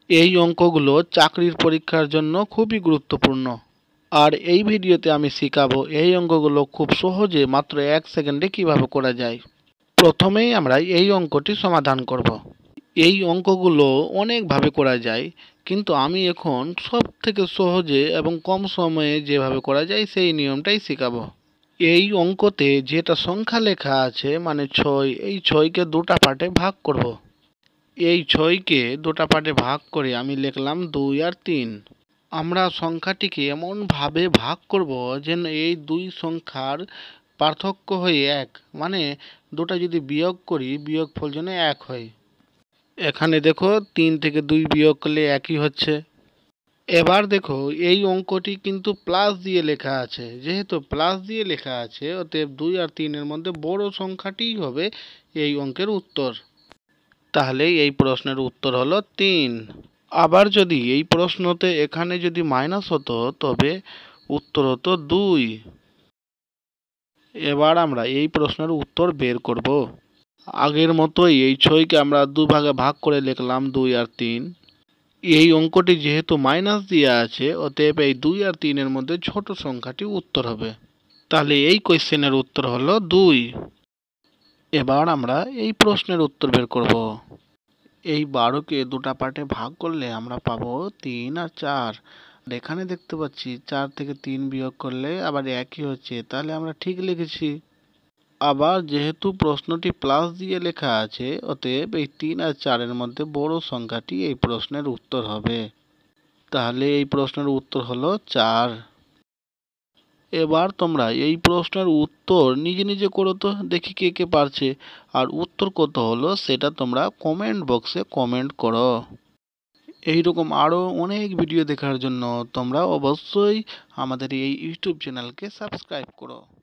এই অঙ্কগুলো চাকরির পরীক্ষার জন্য খুবই গুরুত্বপূর্ণ। আর এই ভিডিওতে আমি শেখাবো এই অঙ্কগুলো খুব সহজে মাত্র 1 সেকেন্ডে কিভাবে করা যায়। প্রথমেই আমরা এই অঙ্কটি সমাধান করব। এই অঙ্কগুলো অনেকভাবে করা যায়, কিন্তু আমি এখন সবথেকে সহজে এবং কম সময়ে যেভাবে করা যায় সেই নিয়মটাই শেখাবো। এই অঙ্কতে যেটা সংখ্যা লেখা আছে মানে 6, এই 6কে দুটা পার্টে ভাগ করব। এই 6কে দুটা পার্টে ভাগ করে আমি লিখলাম 2 আর 3। আমরা সংখ্যাটিকে এমনভাবে ভাগ করব যেন এই দুই সংখ্যার পার্থক্য হয় 1, মানে দুটা যদি বিয়োগ করি বিয়োগফল যেন 1 হয়। এখানে দেখো 3 থেকে 2 বিয়োগ করলে 1ই হচ্ছে। এবার দেখো এই অঙ্কটি কিন্তু প্লাস দিয়ে লেখা আছে, যেহেতু প্লাস দিয়ে লেখা আছে অতএব 2 আর 3 এর মধ্যে বড় সংখ্যাটিই হবে এই অঙ্কের উত্তর। তাহলে এই প্রশ্নের উত্তর হলো 3। আবার যদি এই প্রশ্নতে এখানে যদি মাইনাস হতো তবে উত্তর হতো 2। এবার আমরা এই প্রশ্নের উত্তর বের করব। আগের মতোই এই 6কে আমরা দুভাগে ভাগ করে লিখলাম 2 আর 3। এই অঙ্কটি যেহেতু মাইনাস দিয়ে আছে অতএব এই 2 আর 3 এর মধ্যে ছোট সংখ্যাটি উত্তর হবে। তাহলে এই কোশ্চেনের উত্তর হলো 2। এবার আমরা এই প্রশ্নের উত্তর বের করব। এই 12কে দুটা পার্টে ভাগ করলে আমরা পাবো 3 আর 4। আর এখানে দেখতে পাচ্ছি 4 থেকে 3 বিয়োগ করলে আবার 1ই হচ্ছে, তাহলে আমরা ঠিক লিখেছি। আবার যেহেতু প্রশ্নটি প্লাস দিয়ে লেখা আছে অতএব এই 3 আর 4 এর মধ্যে বড় সংখ্যাটি এই প্রশ্নের উত্তর হবে। তাহলে এই প্রশ্নের উত্তর হলো 4। এবার তোমরা এই প্রশ্নের উত্তর নিজে নিজে করো তো, দেখি কে কে পারছে। আর উত্তর কত হলো সেটা তোমরা কমেন্ট বক্সে কমেন্ট করো। এইরকম আরও অনেক ভিডিও দেখার জন্য তোমরা অবশ্যই আমাদের এই ইউটিউব চ্যানেলকে সাবস্ক্রাইব করো।